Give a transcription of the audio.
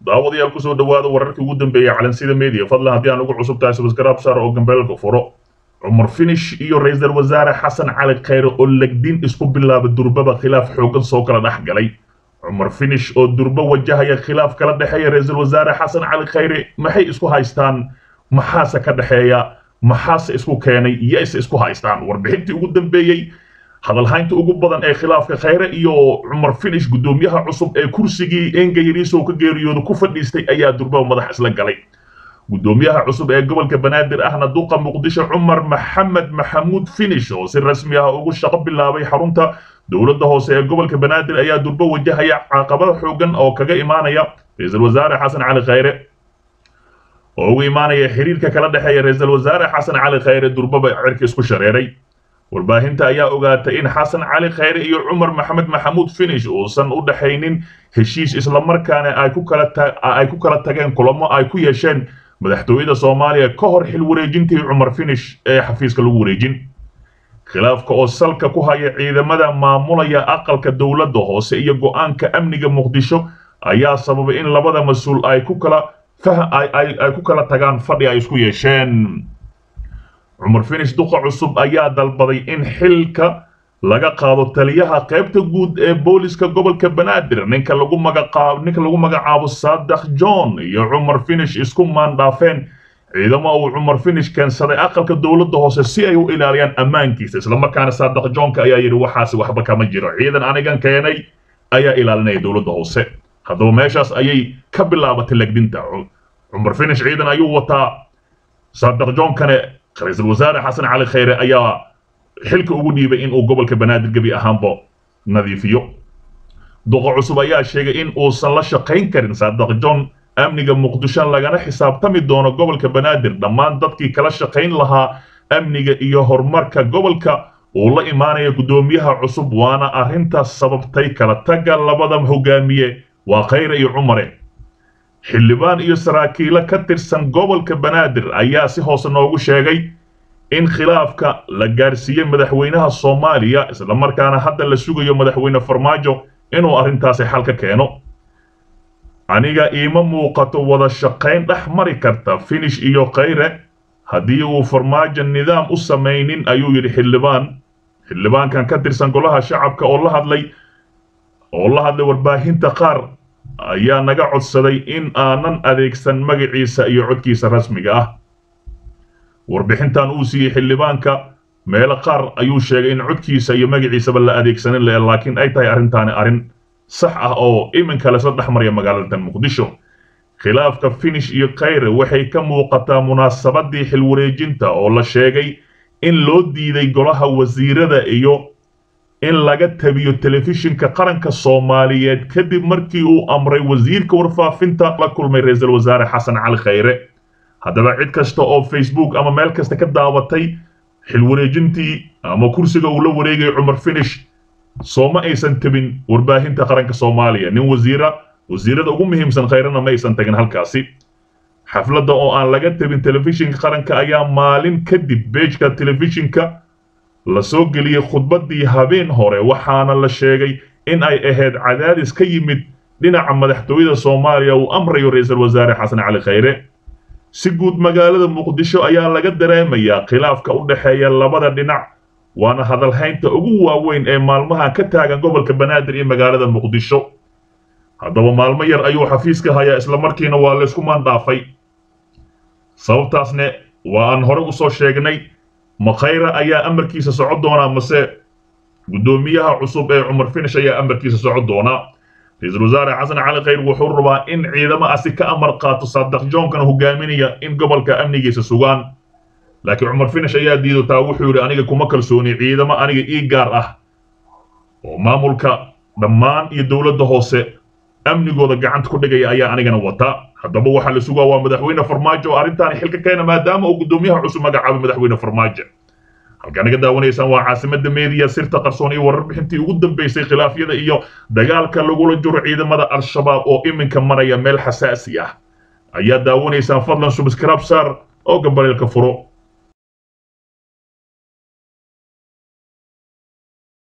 daawadayaal kusoo dhawaada wararkii ugu dambeeyay calansida media fadlan haddii aan ugu cusub tahay subscribe saar oo gambeelka furo Cumar Finish iyo ra'iisul wasaare Xasan Cali Khayre oo lagdin isku bilaabay durbaba khilaaf xoogan soo kala dhaxgalay Cumar Finish oo durba wajahaya khilaaf kala dhaxeeya ra'iisul wasaare Xasan Cali Khayre maxay isku haystaan maxaase ka dhaxeeya maxaase isku keenay yees isku haystaan warbixintii ugu dambeeyay hadalhaynta ugu badan ee khilaafka Khayre iyo Cumar Finish gudoomiyaha cusub ee kursigii Engayriso ka geeriyooday ku fadhiistay ayaa durba madax isla galay gudoomiyaha cusub ee gobolka Banaadir ahna duqa Muqdisho Cumar Maxamed Maxamuud Finish oo si rasmi ah ugu shaqo bilaabay xarunta dowladda hoose ee gobolka Banaadir ayaa durba wajahaya caqabado xoogan oo kaga imaanaya ra'iisul wasaare Xasan Cali Khayre oo ugu imaanaya xiriirka kala dhaxeeya ra'iisul wasaare Xasan Cali Khayre durbaba cirka isku shareeray warbaahinta ayaa ogaatay in Xasan Cali Khayre iyo Cumar Maxamed Maxamuud Finish uusan u dhaxaynin heshiis isla markaana ay ku kala tageen kulamo ay ku yeesheen madaxtooyada Soomaaliya ka hor xil wareejintii Cumar Finish ee xafiiska lagu wareejin khilaafka oo salka ku haya ciidamada maamulaya aqalka dowladda hoose iyo go'aanka amniga Muqdisho ayaa sababay in labada mas'uul ay ku kala tagaan fadhi ay isku yeesheen Cumar Finish duqa cusub ayaa dalbaday in xilka laga qaado taliyaha qaybta guud ee booliska gobolka Banaadir ninka lagu magacaabo Saadax John iyo Cumar Finish isku maandaafeen ciidamo uu Cumar Finish keensaday aqalka dowladda hoose si ay u ilaaliyaan ammaankiisa isla markaana Saadax John ayaa yiri waxaas waxba kama jiro ciidan anigan keenay ayaa ilaalinaya dowladda hoose haddaba meeshaas ayay ka bilaabatay lagdinta Cumar Finish ciidan ayuu wataa Saadax John ra'iisul wasaare Xasan Cali Khayre ayaa xilka ugu dhiibay in uu gobolka Banaadir gabi ahaanba nadiifiyo duqa cusub ayaa sheegay in uusan la shaqayn karin Saadax John amniga Muqdisho lagana xisaabtami doono gobolka Banaadir dhammaan dadkii kala shaqayn lahaa amniga iyo horumarka gobolka uu la imaanaya gudoomiyaha cusub waana arrintaas sababtay kala taga labada hogaamiye waa Khayre iyo Cumar xildhibaan iyo saraakiil ka tirsan gobolka Banaadir ayaa si hoos noogu sheegay in khilaafka la gaarsiiyay madaxweynaha Soomaaliya isla markaana hadda la sugayo madaxweyne Farmaajo inuu arrintaas xal ka keeno aniga iima muuqato wada shaqayn dhaxmari karta Finish iyo Khayre haddii uu Farmaajo nidaam u samaynin ayuu yiri xildhibaankan ka tirsan golaha shacabka oo la hadlay warbaahinta qaar ayaa naga codsaday in aanan adeegsan magaciisa iyo codkiisa rasmiga ah warbixintan uu siiyay xildhibaanka meel qaar ayuu sheegay in codkiisa iyo magaciisa la adeegsanin laakiin ay tahay arrin sax ah oo iminka la soo dhaxmaraya magaalada Muqdisho khilaafka Finish iyo Khayre waxay ka muuqataa munaasabadii xil wareejinta oo la sheegay in loo diiday golaha wasiirada iyo in laga tabiyo telefishinka qaranka Soomaaliyeed kadib markii uu amray wasiirka warfaafinta la kulmay ra'iisul wasaare Xasan Cali Khayre haddaba cid kasta oo Facebook ama meel kasta ka daabatay xil wareejintii ama kursiga uu la wareegay Cumar Finish sooma aysan tabin warbaahinta qaranka Soomaaliya nin wasiirada ugu muhiimsan Khayrena ma aysan tagin halkaasi xafladda oo aan laga tabin telefishinka qaranka ayaa maalin kadib page-ka telefishinka la soo geliyay khudbadii habeen hore waxaana la sheegay in ay ahayd cadaadis ka yimid dhinaca madaxtooyada Soomaaliya uu amrayo ra'iisul wasaare Xasan Cali Khayre si guud magaalada Muqdisho ayaa laga dareemayaa khilaafka u dhaxeeya labada dhinac waana hadalhaynta ugu waaweyn ee maalmahan ka taagan gobolka Banaadir iyo magaalada Muqdisho haddaba maalmo yar ayuu xafiiska hayaa isla markiina waa la isku maandaafay sababtaasna waa aan hore u soo sheegnay Khayre ayaa amarkiisa socod doona mase gudoomiyaha cusub ee Cumar Finish ayaa amarkiisa socod doona ra'iisul wasaare Xasan Cali Khayre wuxuu rabaa in ciidamadaasi ka amar qaato Saadax John hogaaminaya in gobolka amnigiisa sugaan laakiin Cumar Finish ayaa diiday wuxuu yiri aniga kuma kalsooni ciidamo aniga ii gaar ah oo maamulka dhammaan iyo dowladda hoose amnigooda gacanta ku dhigaya ayaa anigana wata haddaba waxa la sugaa waa madaxweyne Farmaajo arrintan xilka keena maadaama uu gudoomiyaha cusub magacaabay madaxweyne Farmaajo halka naga daawanaysan waa caasimada media sirta qarsoon iyo warbixintii ugu dambeysay khilaafyada iyo dagaalka lagula jiro ciidamada Al-Shabaab oo iminka maraya meel xasaasi ah ayaa daawanaysan fadlan subscribe saar oo gambalka furo